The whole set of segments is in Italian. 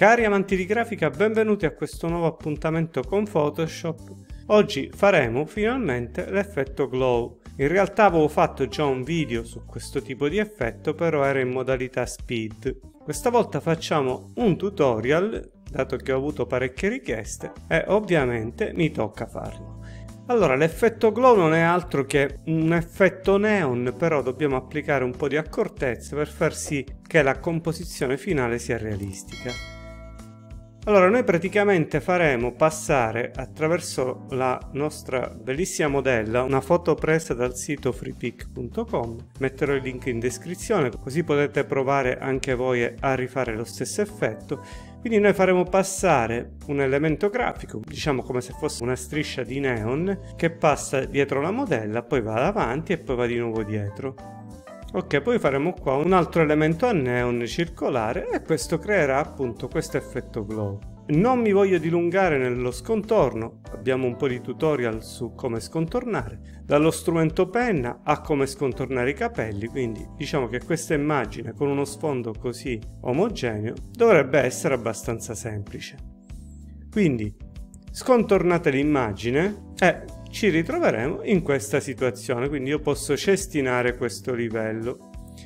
Cari amanti di grafica, benvenuti a questo nuovo appuntamento con Photoshop. Oggi faremo finalmente l'effetto glow. In realtà avevo fatto già un video su questo tipo di effetto, però era in modalità speed. Questa volta facciamo un tutorial, dato che ho avuto parecchie richieste e ovviamente mi tocca farlo. Allora, l'effetto glow non è altro che un effetto neon, però dobbiamo applicare un po' di accortezza per far sì che la composizione finale sia realistica. Allora, noi praticamente faremo passare attraverso la nostra bellissima modella una foto presa dal sito freepik.com. Metterò il link in descrizione, così potete provare anche voi a rifare lo stesso effetto. Quindi noi faremo passare un elemento grafico, diciamo come se fosse una striscia di neon, che passa dietro la modella, poi va avanti e poi va di nuovo dietro. Ok, poi faremo qua un altro elemento a neon circolare e questo creerà appunto questo effetto glow. Non mi voglio dilungare nello scontorno, abbiamo un po' di tutorial su come scontornare, dallo strumento penna a come scontornare i capelli, quindi diciamo che questa immagine con uno sfondo così omogeneo dovrebbe essere abbastanza semplice. Quindi scontornate l'immagine e ci ritroveremo in questa situazione, quindi io posso cestinare questo livello.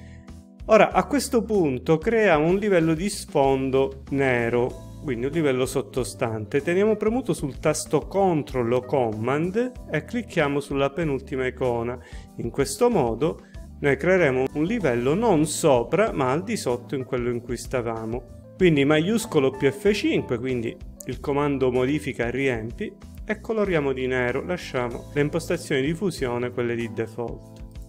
Ora a questo punto creiamo un livello di sfondo nero, quindi un livello sottostante. Teniamo premuto sul tasto CTRL o Command e clicchiamo sulla penultima icona. In questo modo noi creeremo un livello non sopra ma al di sotto in quello in cui stavamo. Quindi maiuscolo più F5, quindi il comando modifica riempi, e coloriamo di nero, lasciamo le impostazioni di fusione quelle di default.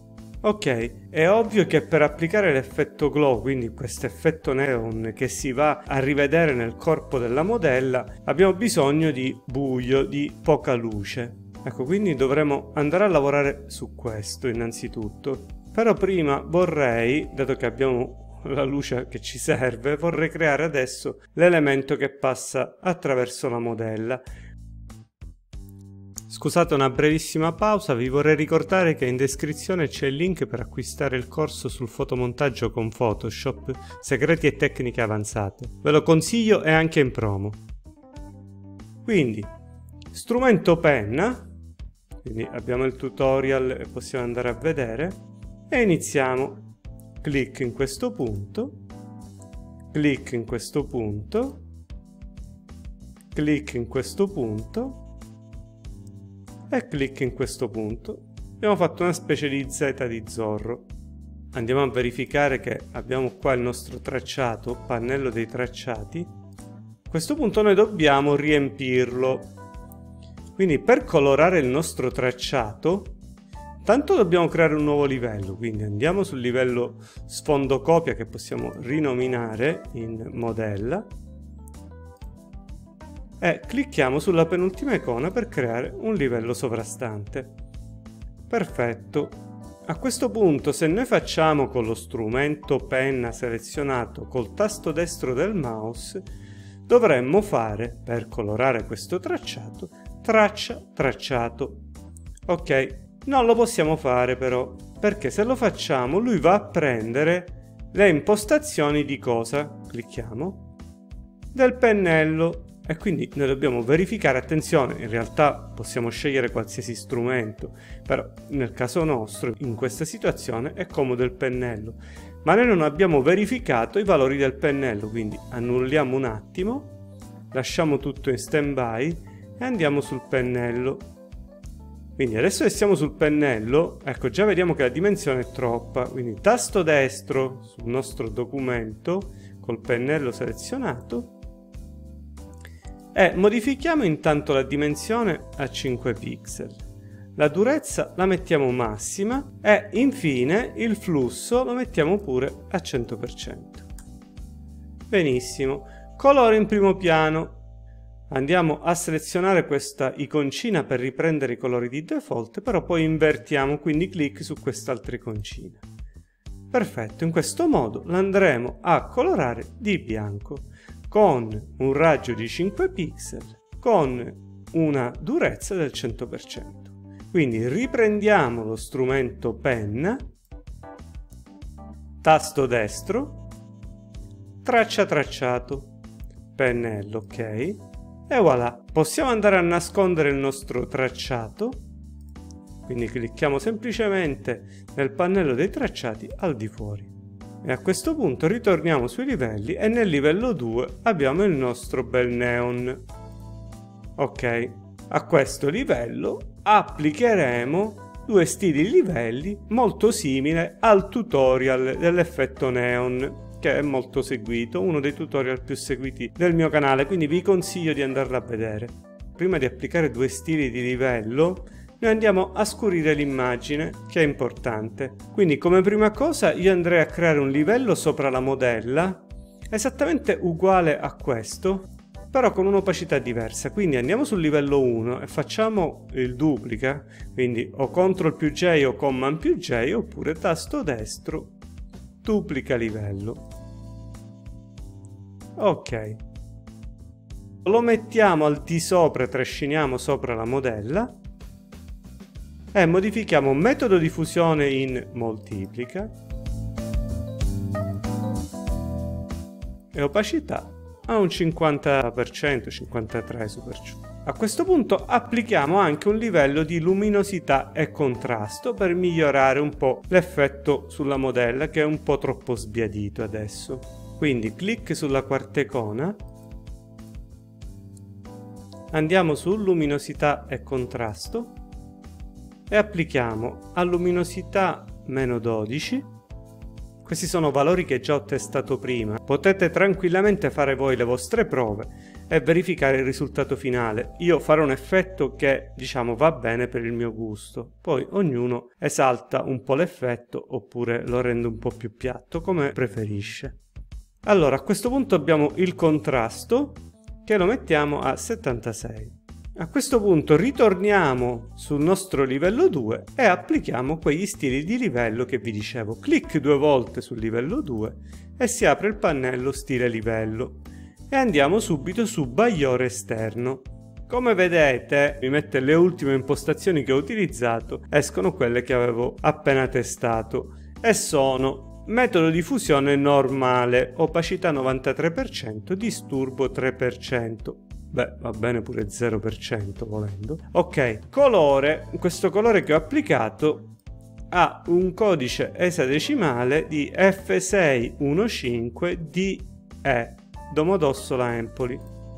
Ok, è ovvio che per applicare l'effetto glow, quindi questo effetto neon che si va a rivedere nel corpo della modella, abbiamo bisogno di buio, di poca luce. Ecco, quindi dovremo andare a lavorare su questo innanzitutto. Però prima vorrei, dato che abbiamo la luce che ci serve, vorrei creare adesso l'elemento che passa attraverso la modella. Scusate una brevissima pausa, vi vorrei ricordare che in descrizione c'è il link per acquistare il corso sul fotomontaggio con Photoshop, segreti e tecniche avanzate. Ve lo consiglio, è anche in promo. Quindi, strumento penna, quindi abbiamo il tutorial e possiamo andare a vedere, e iniziamo. Clic in questo punto, clic in questo punto, clic in questo punto, e clic in questo punto. Abbiamo fatto una specie di Z di Zorro. Andiamo a verificare che abbiamo qua il nostro tracciato, pannello dei tracciati. A questo punto noi dobbiamo riempirlo. Quindi per colorare il nostro tracciato, tanto dobbiamo creare un nuovo livello. Quindi andiamo sul livello sfondo copia che possiamo rinominare in modella. E clicchiamo sulla penultima icona per creare un livello sovrastante. Perfetto. A questo punto, se noi facciamo con lo strumento penna selezionato col tasto destro del mouse, dovremmo fare, per colorare questo tracciato, traccia, tracciato. Ok, non lo possiamo fare però, perché se lo facciamo lui va a prendere le impostazioni di cosa? Clicchiamo. Del pennello. E quindi noi dobbiamo verificare, attenzione, in realtà possiamo scegliere qualsiasi strumento, però nel caso nostro, in questa situazione, è comodo il pennello. Ma noi non abbiamo verificato i valori del pennello, quindi annulliamo un attimo, lasciamo tutto in stand-by e andiamo sul pennello. Quindi adesso che siamo sul pennello, ecco, già vediamo che la dimensione è troppa, quindi tasto destro sul nostro documento, col pennello selezionato, e modifichiamo intanto la dimensione a 5 pixel. La durezza la mettiamo massima e infine il flusso lo mettiamo pure a 100%. Benissimo. Colore in primo piano. Andiamo a selezionare questa iconcina per riprendere i colori di default, però poi invertiamo, quindi clic su quest'altra iconcina. Perfetto, in questo modo l'andremo a colorare di bianco, con un raggio di 5 pixel, con una durezza del 100%. Quindi riprendiamo lo strumento penna, tasto destro, traccia tracciato, pennello, ok, e voilà, possiamo andare a nascondere il nostro tracciato, quindi clicchiamo semplicemente nel pannello dei tracciati al di fuori e a questo punto ritorniamo sui livelli e nel livello 2 abbiamo il nostro bel neon. Ok, a questo livello applicheremo due stili livelli molto simili al tutorial dell'effetto neon, che è molto seguito, uno dei tutorial più seguiti del mio canale, quindi vi consiglio di andarlo a vedere. Prima di applicare due stili di livello, noi andiamo a scurire l'immagine, che è importante. Quindi come prima cosa io andrei a creare un livello sopra la modella, esattamente uguale a questo, però con un'opacità diversa. Quindi andiamo sul livello 1 e facciamo il duplica, quindi o CTRL+J o Command+J oppure tasto destro, duplica livello. Ok, lo mettiamo al di sopra, trasciniamo sopra la modella e modifichiamo metodo di fusione in moltiplica e opacità a un 50%, 53 su per giù. A questo punto applichiamo anche un livello di luminosità e contrasto per migliorare un po' l'effetto sulla modella, che è un po' troppo sbiadito adesso. Quindi clic sulla quarta icona, andiamo su luminosità e contrasto e applichiamo a luminosità -12. Questi sono valori che già ho testato prima. Potete tranquillamente fare voi le vostre prove e verificare il risultato finale. Io farò un effetto che, diciamo, va bene per il mio gusto. Poi ognuno esalta un po' l'effetto oppure lo rende un po' più piatto, come preferisce. Allora, a questo punto abbiamo il contrasto, che lo mettiamo a 76. A questo punto ritorniamo sul nostro livello 2 e applichiamo quegli stili di livello che vi dicevo. Clic due volte sul livello 2 e si apre il pannello stile livello e andiamo subito su bagliore esterno. Come vedete mi mette le ultime impostazioni che ho utilizzato, escono quelle che avevo appena testato e sono metodo di fusione normale, opacità 93%, disturbo 3%. Beh, va bene pure 0% volendo. Ok, colore. Questo colore che ho applicato ha un codice esadecimale di F615DE, Domodossola Empoli.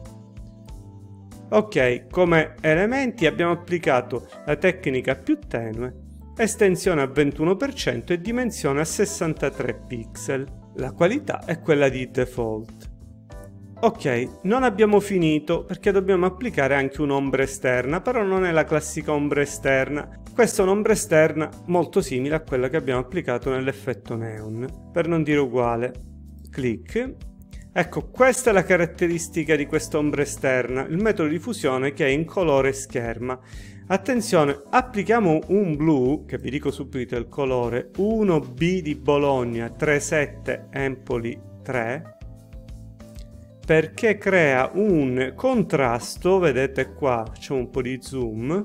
Ok, come elementi abbiamo applicato la tecnica più tenue, estensione a 21% e dimensione a 63 pixel. La qualità è quella di default. Ok, non abbiamo finito perché dobbiamo applicare anche un'ombra esterna, però non è la classica ombra esterna. Questa è un'ombra esterna molto simile a quella che abbiamo applicato nell'effetto neon, per non dire uguale. Clic. Ecco, questa è la caratteristica di questa ombra esterna, il metodo di fusione che è in colore scherma. Attenzione, applichiamo un blu, che vi dico subito il colore, 1B di Bologna 37 Empoli 3, perché crea un contrasto, vedete qua, facciamo un po' di zoom.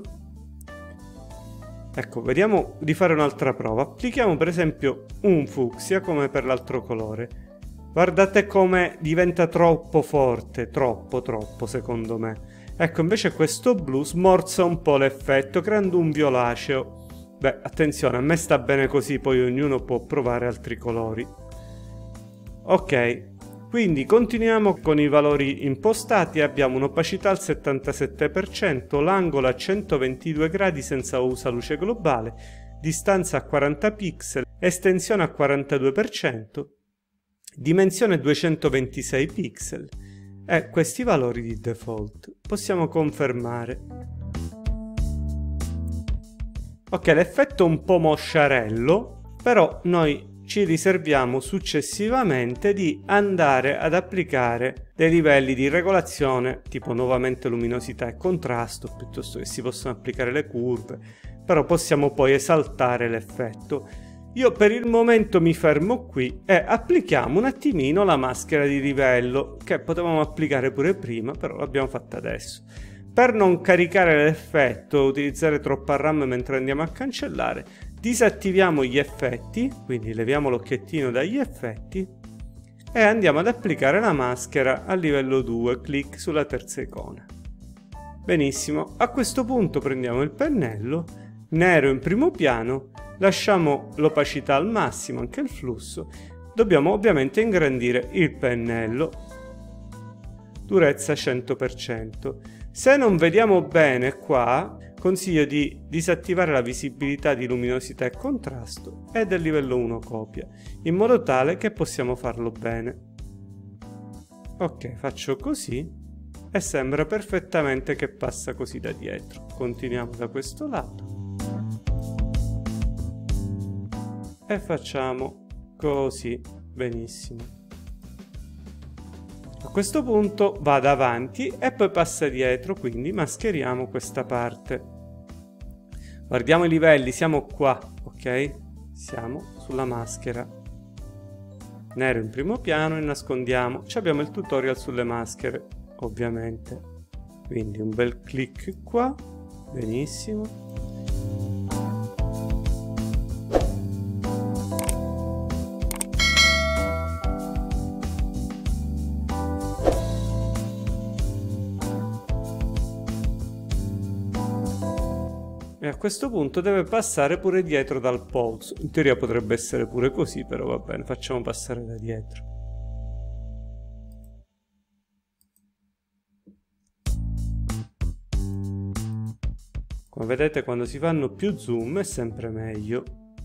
Ecco, vediamo di fare un'altra prova. Applichiamo per esempio un fucsia come per l'altro colore. Guardate come diventa troppo forte, troppo secondo me. Ecco, invece questo blu smorza un po' l'effetto creando un violaceo. Beh, attenzione, a me sta bene così, poi ognuno può provare altri colori. Ok. Quindi continuiamo con i valori impostati, abbiamo un'opacità al 77%, l'angolo a 122 gradi senza usa luce globale, distanza a 40 pixel, estensione a 42%, dimensione 226 pixel e questi valori di default. Possiamo confermare. Ok, l'effetto è un po' mosciarello, però noi ci riserviamo successivamente di andare ad applicare dei livelli di regolazione tipo nuovamente luminosità e contrasto, piuttosto che si possono applicare le curve, però possiamo poi esaltare l'effetto. Io per il momento mi fermo qui e applichiamo un attimino la maschera di livello che potevamo applicare pure prima, però l'abbiamo fatta adesso. Per non caricare l'effetto e utilizzare troppa RAM mentre andiamo a cancellare, disattiviamo gli effetti, quindi leviamo l'occhiettino dagli effetti, e andiamo ad applicare la maschera a livello 2, clic sulla terza icona. Benissimo, a questo punto prendiamo il pennello, nero in primo piano, lasciamo l'opacità al massimo, anche il flusso, dobbiamo ovviamente ingrandire il pennello, durezza 100%. Se non vediamo bene qua, consiglio di disattivare la visibilità di luminosità e contrasto e del livello 1 copia, in modo tale che possiamo farlo bene. Ok, faccio così e sembra perfettamente che passa così da dietro. Continuiamo da questo lato e facciamo così. Benissimo. A questo punto va davanti e poi passa dietro, quindi mascheriamo questa parte. Guardiamo i livelli, siamo qua, ok? Siamo sulla maschera. Nero in primo piano e nascondiamo. Ci abbiamo il tutorial sulle maschere, ovviamente. Quindi un bel clic qua, benissimo. E a questo punto deve passare pure dietro dal polso. In teoria potrebbe essere pure così, però va bene, facciamo passare da dietro. Come vedete, quando si fanno più zoom è sempre meglio.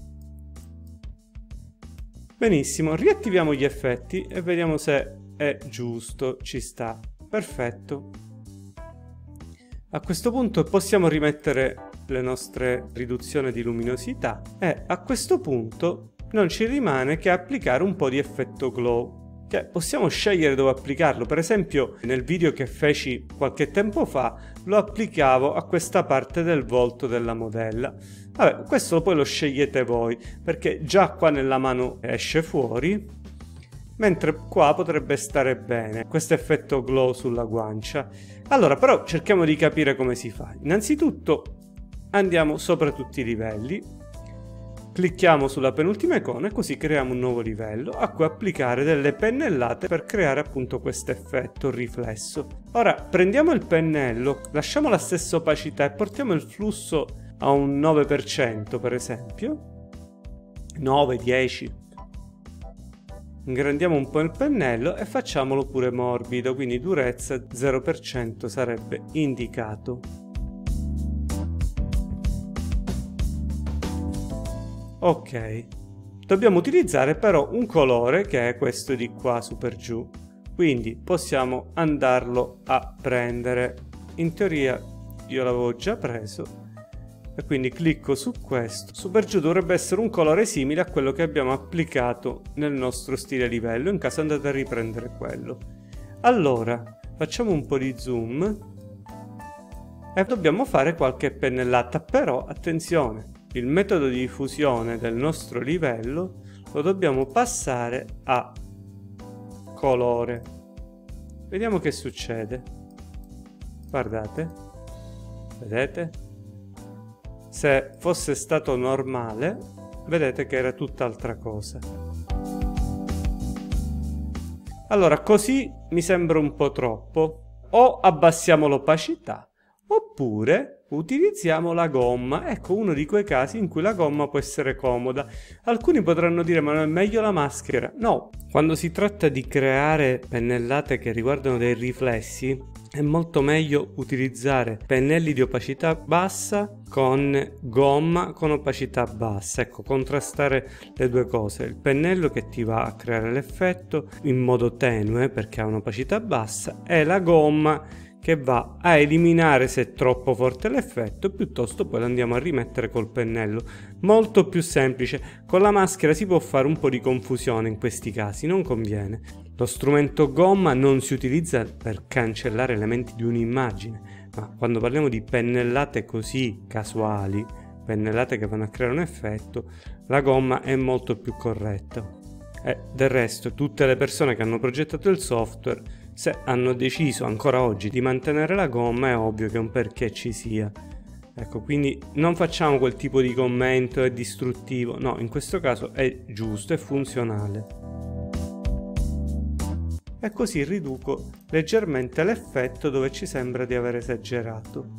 Benissimo, riattiviamo gli effetti e vediamo se è giusto, ci sta. Perfetto. A questo punto possiamo rimettere le nostre riduzioni di luminosità e a questo punto non ci rimane che applicare un po' di effetto glow, che possiamo scegliere dove applicarlo. Per esempio nel video che feci qualche tempo fa lo applicavo a questa parte del volto della modella. Vabbè, questo poi lo scegliete voi, perché già qua nella mano esce fuori, mentre qua potrebbe stare bene questo effetto glow sulla guancia. Allora, però cerchiamo di capire come si fa. Innanzitutto andiamo sopra tutti i livelli, clicchiamo sulla penultima icona e così creiamo un nuovo livello a cui applicare delle pennellate per creare appunto questo effetto riflesso. Ora prendiamo il pennello, lasciamo la stessa opacità e portiamo il flusso a un 9% per esempio, 9-10. Ingrandiamo un po' il pennello e facciamolo pure morbido, quindi durezza 0% sarebbe indicato. Ok, dobbiamo utilizzare però un colore che è questo di qua su per giù, quindi possiamo andarlo a prendere. In teoria io l'avevo già preso e quindi clicco su questo. Su per giù dovrebbe essere un colore simile a quello che abbiamo applicato nel nostro stile livello, in caso andate a riprendere quello. Allora facciamo un po' di zoom e dobbiamo fare qualche pennellata, però attenzione, il metodo di diffusione del nostro livello lo dobbiamo passare a colore. Vediamo che succede. Guardate, vedete? Se fosse stato normale, vedete che era tutt'altra cosa. Allora, così mi sembra un po' troppo. O abbassiamo l'opacità, oppure utilizziamo la gomma. Ecco uno di quei casi in cui la gomma può essere comoda. Alcuni potranno dire: ma non è meglio la maschera? No, quando si tratta di creare pennellate che riguardano dei riflessi è molto meglio utilizzare pennelli di opacità bassa con gomma con opacità bassa. Ecco, contrastare le due cose: il pennello che ti va a creare l'effetto in modo tenue perché ha un'opacità bassa, e la gomma che va a eliminare se è troppo forte l'effetto, piuttosto poi lo andiamo a rimettere col pennello. Molto più semplice. Con la maschera si può fare un po' di confusione in questi casi, non conviene. Lo strumento gomma non si utilizza per cancellare elementi di un'immagine, ma quando parliamo di pennellate così casuali, pennellate che vanno a creare un effetto, la gomma è molto più corretta. E del resto tutte le persone che hanno progettato il software, se hanno deciso ancora oggi di mantenere la gomma, è ovvio che un perché ci sia. Ecco, quindi non facciamo quel tipo di commento, è distruttivo. No, in questo caso è giusto, è funzionale. e così riduco leggermente l'effetto dove ci sembra di aver esagerato.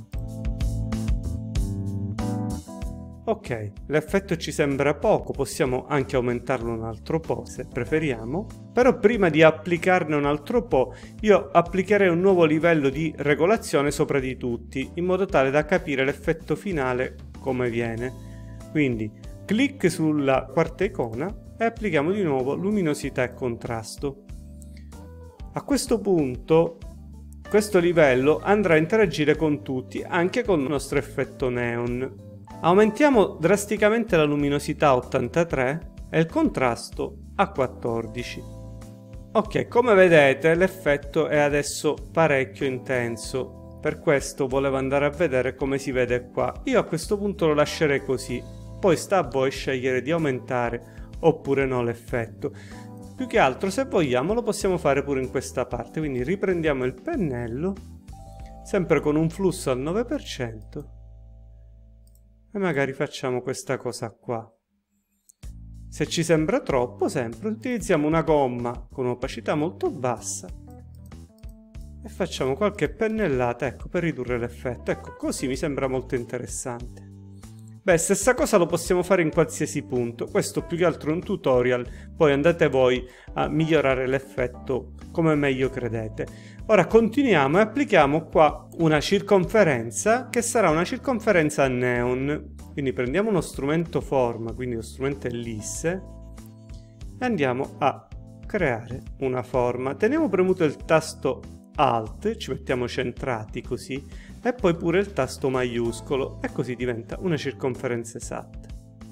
Ok, l'effetto ci sembra poco, possiamo anche aumentarlo un altro po' se preferiamo, però prima di applicarne un altro po' io applicherei un nuovo livello di regolazione sopra di tutti, in modo tale da capire l'effetto finale come viene. Quindi clic sulla quarta icona e applichiamo di nuovo luminosità e contrasto. A questo punto questo livello andrà a interagire con tutti, anche con il nostro effetto neon. Aumentiamo drasticamente la luminosità a 83 e il contrasto a 14. Ok, come vedete l'effetto è adesso parecchio intenso, per questo volevo andare a vedere come si vede qua. Io a questo punto lo lascerei così, poi sta a voi scegliere di aumentare oppure no l'effetto. Più che altro, se vogliamo, lo possiamo fare pure in questa parte, quindi riprendiamo il pennello, sempre con un flusso al 9%, e magari facciamo questa cosa qua. Se ci sembra troppo, sempre utilizziamo una gomma con opacità molto bassa e facciamo qualche pennellata, ecco, per ridurre l'effetto. Ecco, così mi sembra molto interessante. Beh, stessa cosa lo possiamo fare in qualsiasi punto, questo più che altro è un tutorial, poi andate voi a migliorare l'effetto come meglio credete. Ora continuiamo e applichiamo qua una circonferenza che sarà una circonferenza a neon, quindi prendiamo uno strumento forma, quindi lo strumento ellisse, e andiamo a creare una forma. Teniamo premuto il tasto Alt, ci mettiamo centrati così, e poi pure il tasto maiuscolo, e così diventa una circonferenza esatta.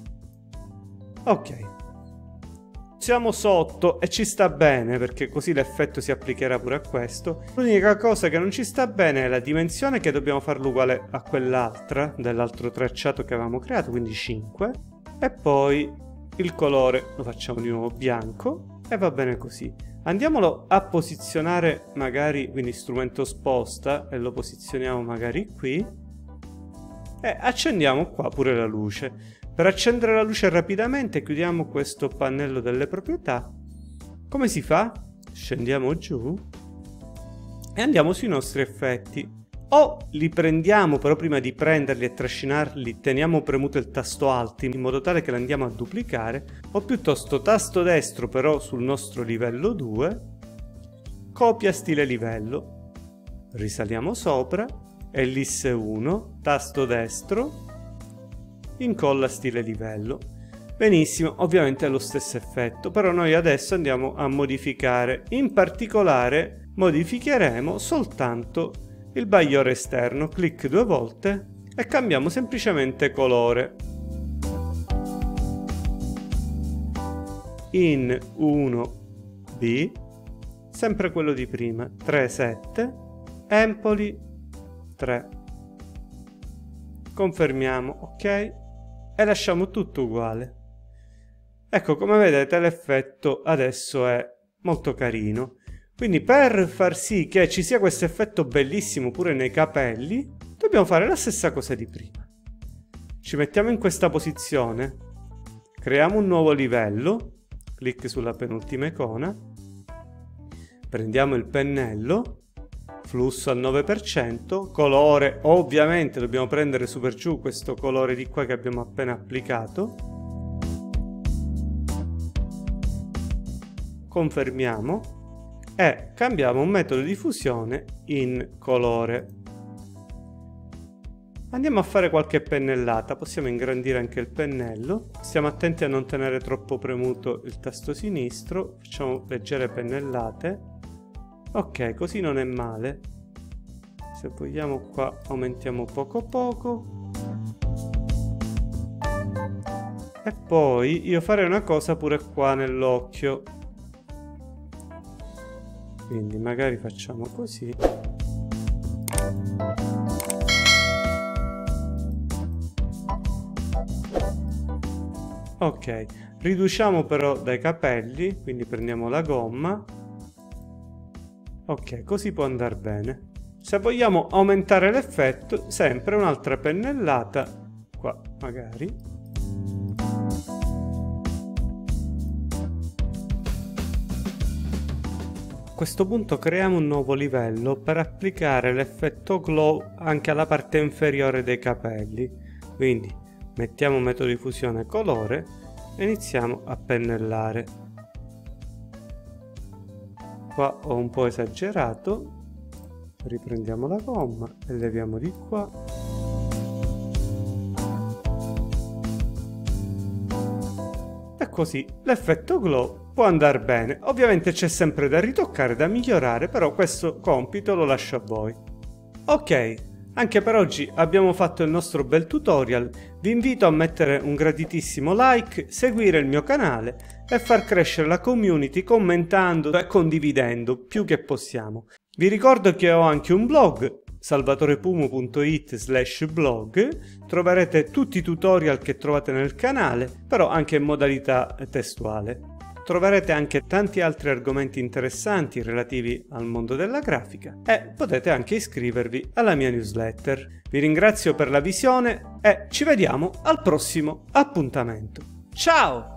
Ok, siamo sotto e ci sta bene, perché così l'effetto si applicherà pure a questo. L'unica cosa che non ci sta bene è la dimensione, che dobbiamo farlo uguale a quell'altra dell'altro tracciato che avevamo creato, quindi 5, e poi il colore lo facciamo di nuovo bianco e va bene così. Andiamolo a posizionare magari, quindi strumento sposta, e lo posizioniamo magari qui, e accendiamo qua pure la luce. Per accendere la luce rapidamente chiudiamo questo pannello delle proprietà. Come si fa? Scendiamo giù e andiamo sui nostri effetti. O li prendiamo, però prima di prenderli e trascinarli teniamo premuto il tasto Alt in modo tale che li andiamo a duplicare, o piuttosto tasto destro però sul nostro livello 2, copia stile livello, risaliamo sopra, ellisse 1, tasto destro, incolla stile livello. Benissimo, ovviamente è lo stesso effetto, però noi adesso andiamo a modificare. In particolare modificheremo soltanto il bagliore esterno, clic 2 volte e cambiamo semplicemente colore. In 1B, sempre quello di prima, 3,7, Empoli 3. Confermiamo, ok, e lasciamo tutto uguale. Ecco, come vedete l'effetto adesso è molto carino. Quindi per far sì che ci sia questo effetto bellissimo pure nei capelli, dobbiamo fare la stessa cosa di prima. Ci mettiamo in questa posizione, creiamo un nuovo livello, clic sulla penultima icona, prendiamo il pennello, flusso al 9%, colore, ovviamente dobbiamo prendere su per giù questo colore di qua che abbiamo appena applicato, confermiamo e cambiamo un metodo di fusione in colore. Andiamo a fare qualche pennellata, possiamo ingrandire anche il pennello, stiamo attenti a non tenere troppo premuto il tasto sinistro, facciamo leggere pennellate, ok, così non è male. Se vogliamo qua aumentiamo poco poco, e poi io farei una cosa pure qua nell'occhio, quindi magari facciamo così. Ok, riduciamo però dai capelli, quindi prendiamo la gomma. Ok, così può andare bene. Se vogliamo aumentare l'effetto, sempre un'altra pennellata qua magari. questo punto creiamo un nuovo livello per applicare l'effetto glow anche alla parte inferiore dei capelli. Quindi mettiamo metodo di fusione colore e iniziamo a pennellare. Qua ho un po' esagerato, riprendiamo la gomma e leviamo di qua. E così l'effetto glow può andare bene. Ovviamente c'è sempre da ritoccare, da migliorare, però questo compito lo lascio a voi. Ok, anche per oggi abbiamo fatto il nostro bel tutorial. Vi invito a mettere un graditissimo like, seguire il mio canale e far crescere la community commentando e condividendo più che possiamo. Vi ricordo che ho anche un blog, salvatorepumo.it/blog, troverete tutti i tutorial che trovate nel canale, però anche in modalità testuale. Troverete anche tanti altri argomenti interessanti relativi al mondo della grafica e potete anche iscrivervi alla mia newsletter. Vi ringrazio per la visione e ci vediamo al prossimo appuntamento. Ciao!